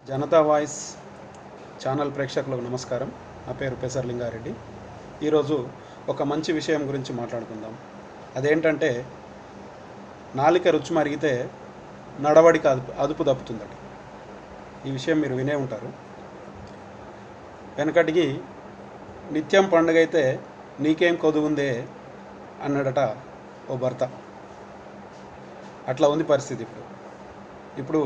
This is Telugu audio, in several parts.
జనతా వాయిస్ ఛానల్ ప్రేక్షకులకు నమస్కారం. నా పేరు పెసర్ లింగారెడ్డి. ఈరోజు ఒక మంచి విషయం గురించి మాట్లాడుకుందాం. అదేంటంటే నాలిక రుచి మరిగితే నడవడికి అదుపు తప్పుతుందట. ఈ విషయం మీరు వినే ఉంటారు. వెనకటికి నిత్యం పండుగ అయితే నీకేం కొదువుందే అన్నాడట ఓ భర్త. అట్లా ఉంది పరిస్థితి ఇప్పుడు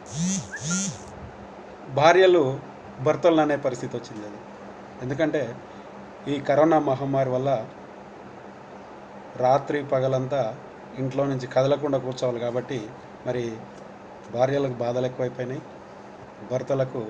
భార్యలు భర్తలు అనే పరిస్థితి వచ్చింది. అది ఎందుకంటే ఈ కరోనా మహమ్మారి వల్ల రాత్రి పగలంతా ఇంట్లో నుంచి కదలకుండా కూర్చోవాలి కాబట్టి మరి భార్యలకు బాధలు ఎక్కువైపోయినాయి, భర్తలకు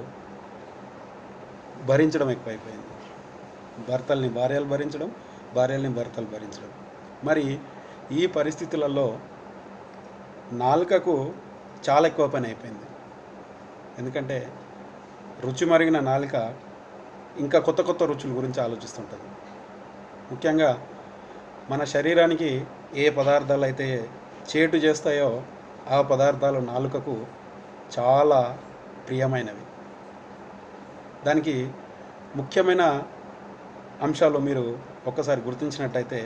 భరించడం ఎక్కువైపోయింది. భర్తల్ని భార్యలు భరించడం, భార్యల్ని భర్తలు భరించడం. మరి ఈ పరిస్థితులలో నాలుకకు చాలా ఎక్కువ పని అయిపోయింది. ఎందుకంటే రుచి మరిగిన నాలుక ఇంకా కొత్త కొత్త రుచుల గురించి ఆలోచిస్తుంటుంది. ముఖ్యంగా మన శరీరానికి ఏ పదార్థాలు అయితే చేటు చేస్తాయో ఆ పదార్థాలు నాలుకకు చాలా ప్రియమైనవి. దానికి ముఖ్యమైన అంశాలు మీరు ఒక్కసారి గుర్తించినట్టయితే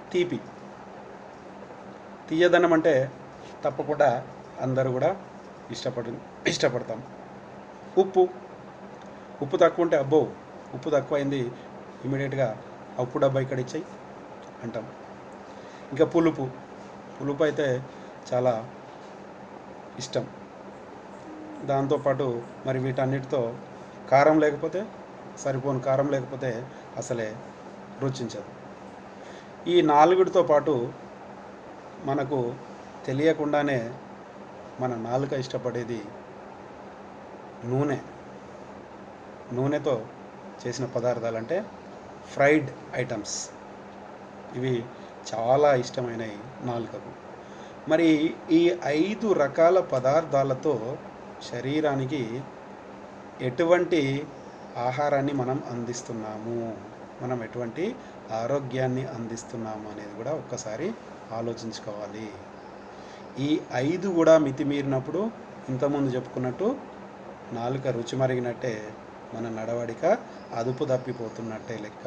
తీయదనం అంటే తప్పకుండా అందరూ కూడా ఇష్టపడతాం. ఉప్పు తక్కువ ఉంటే అబ్బో ఉప్పు తక్కువైంది, ఇమీడియట్గా ఉప్పు డబ్బా ఇక్కడ ఇచ్చాయి అంటాం. ఇంకా పులుపు అయితే చాలా ఇష్టం. దాంతోపాటు మరి వీటన్నిటితో కారం లేకపోతే సరిపోను, కారం లేకపోతే అసలే రుచించదు. ఈ నాలుగుడితో పాటు మనకు తెలియకుండానే మన నాలుక ఇష్టపడేది నూనెతో చేసిన పదార్థాలు, అంటే ఫ్రైడ్ ఐటమ్స్. ఇవి చాలా ఇష్టమైనవి నాలుకకు. మరి ఈ 5 రకాల పదార్థాలతో శరీరానికి ఎటువంటి ఆహారాన్ని మనం అందిస్తున్నాము, మనం ఎటువంటి ఆరోగ్యాన్ని అందిస్తున్నాము అనేది కూడా ఒక్కసారి ఆలోచించుకోవాలి. ఈ 5 కూడా మితిమీరినప్పుడు ఇంతకుముందు చెప్పుకున్నట్టు నాలుక రుచి మరిగినట్టే, మన నడవడిక అదుపు తప్పిపోతున్నట్టే లెక్క.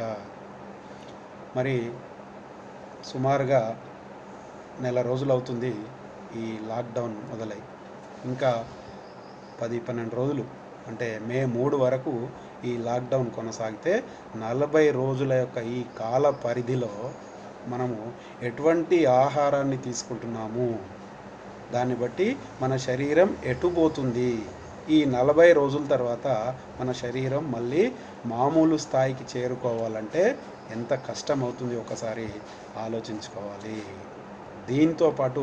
మరి సుమారుగా నెల రోజులు అవుతుంది ఈ లాక్డౌన్ మొదలై. ఇంకా 10-12 రోజులు, అంటే మే 3 వరకు ఈ లాక్డౌన్ కొనసాగితే 40 రోజుల యొక్క ఈ కాల పరిధిలో మనము ఎటువంటి ఆహారాన్ని తీసుకుంటున్నాము, దాన్ని బట్టి మన శరీరం ఎటుపోతుంది. ఈ 40 రోజుల తర్వాత మన శరీరం మళ్ళీ మామూలు స్థాయికి చేరుకోవాలంటే ఎంత కష్టం అవుతుంది ఒకసారి ఆలోచించుకోవాలి. దీంతో పాటు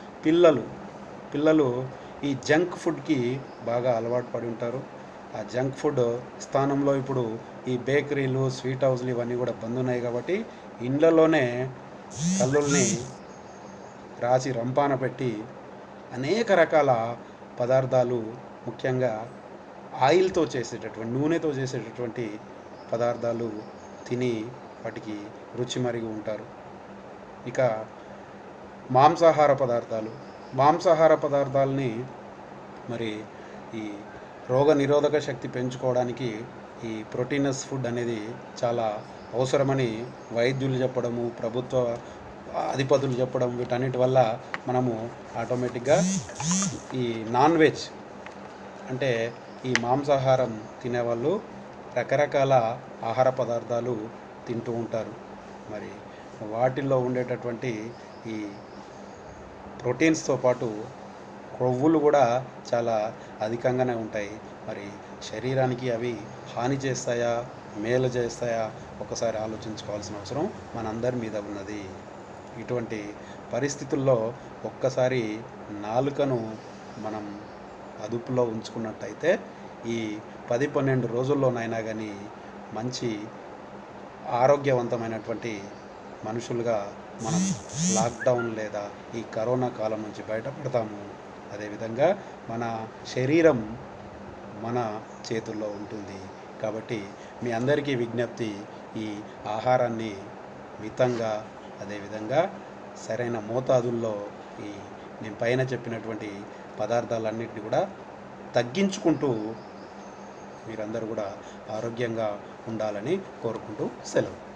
పిల్లలు ఈ జంక్ ఫుడ్కి బాగా అలవాటు పడి ఉంటారు. ఆ జంక్ ఫుడ్ స్థానంలో ఇప్పుడు ఈ బేకరీలు, స్వీట్ హౌస్లు ఇవన్నీ కూడా బంద్ ఉన్నాయి కాబట్టి ఇండ్లలోనే కల్లుల్ని రాసి రంపాన పెట్టి అనేక రకాల పదార్థాలు, ముఖ్యంగా ఆయిల్తో చేసేటటువంటి, నూనెతో చేసేటటువంటి పదార్థాలు తిని వాటికి రుచి మరిగి ఉంటారు. ఇక మాంసాహార పదార్థాలని మరి ఈ రోగ నిరోధక శక్తి పెంచుకోవడానికి ఈ ప్రోటీనస్ ఫుడ్ అనేది చాలా అవసరమని వైద్యులు చెప్పడము, ప్రభుత్వ అధిపతులు చెప్పడం, వీటన్నిటి వల్ల మనము ఆటోమేటిక్గా ఈ నాన్ వెజ్ అంటే ఈ మాంసాహారం తినేవాళ్ళు రకరకాల ఆహార పదార్థాలు తింటూ ఉంటారు. మరి వాటిల్లో ఉండేటటువంటి ఈ ప్రోటీన్స్తో పాటు కొవ్వులు కూడా చాలా అధికంగానే ఉంటాయి. మరి శరీరానికి అవి హాని చేస్తాయా, మేలు చేస్తాయా ఒకసారి ఆలోచించుకోవాల్సిన అవసరం మనందరి మీద ఉన్నది. ఇటువంటి పరిస్థితుల్లో ఒక్కసారి నాలుకను మనం అదుపులో ఉంచుకున్నట్టయితే ఈ 10-12 రోజుల్లోనైనా కానీ మంచి ఆరోగ్యవంతమైనటువంటి మనుషులుగా మనం లాక్డౌన్ లేదా ఈ కరోనా కాలం నుంచి బయటపడతాము. అదేవిధంగా మన శరీరం మన చేతుల్లో ఉంటుంది. కాబట్టి మీ అందరికీ విజ్ఞప్తి, ఈ ఆహారాన్ని మితంగా, అదేవిధంగా సరైన మోతాదుల్లో ఈ నేను పైన చెప్పినటువంటి పదార్థాలన్నింటినీ కూడా తగ్గించుకుంటూ మీరందరూ కూడా ఆరోగ్యంగా ఉండాలని కోరుకుంటూ సెలవు.